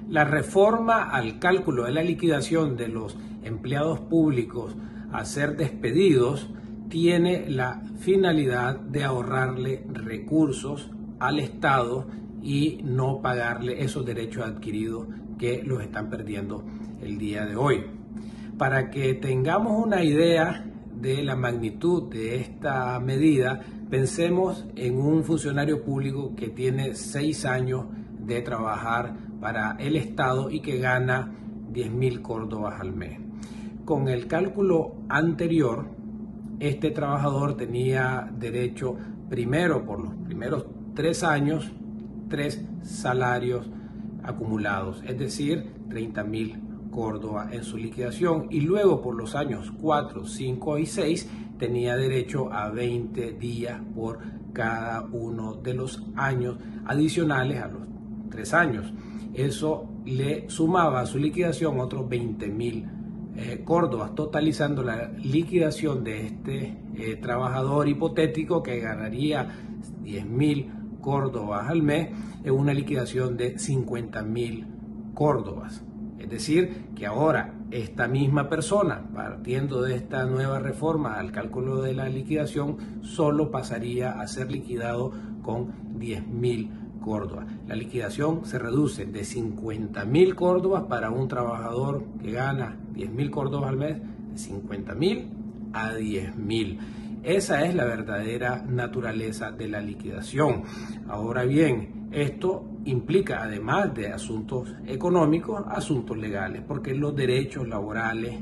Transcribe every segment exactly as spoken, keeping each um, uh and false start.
La reforma al cálculo de la liquidación de los empleados públicos a ser despedidos tiene la finalidad de ahorrarle recursos al Estado y no pagarle esos derechos adquiridos que los están perdiendo el día de hoy. Para que tengamos una idea de la magnitud de esta medida, pensemos en un funcionario público que tiene seis años de trabajar para el Estado y que gana diez mil córdobas al mes. Con el cálculo anterior, este trabajador tenía derecho primero por los primeros tres años, tres salarios acumulados, es decir, treinta mil córdobas en su liquidación, y luego por los años cuatro, cinco y seis tenía derecho a veinte días por cada uno de los años adicionales a los tres años. Eso le sumaba a su liquidación otros veinte mil eh, córdobas, totalizando la liquidación de este eh, trabajador hipotético que ganaría diez mil córdobas al mes en una liquidación de cincuenta mil córdobas. Es decir, que ahora esta misma persona, partiendo de esta nueva reforma al cálculo de la liquidación, solo pasaría a ser liquidado con diez mil córdobas. La liquidación se reduce de cincuenta mil córdobas para un trabajador que gana diez mil córdobas al mes, de cincuenta mil a diez mil. Esa es la verdadera naturaleza de la liquidación. Ahora bien, esto implica, además de asuntos económicos, asuntos legales, porque los derechos laborales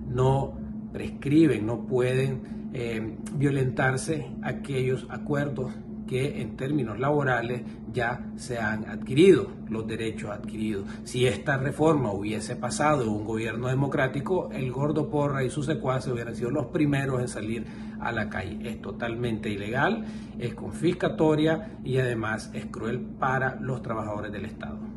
no prescriben, no pueden eh, violentarse aquellos acuerdos que en términos laborales ya se han adquirido, los derechos adquiridos. Si esta reforma hubiese pasado en un gobierno democrático, el Gordo Porras y sus secuaces hubieran sido los primeros en salir a la calle. Es totalmente ilegal, es confiscatoria y además es cruel para los trabajadores del Estado.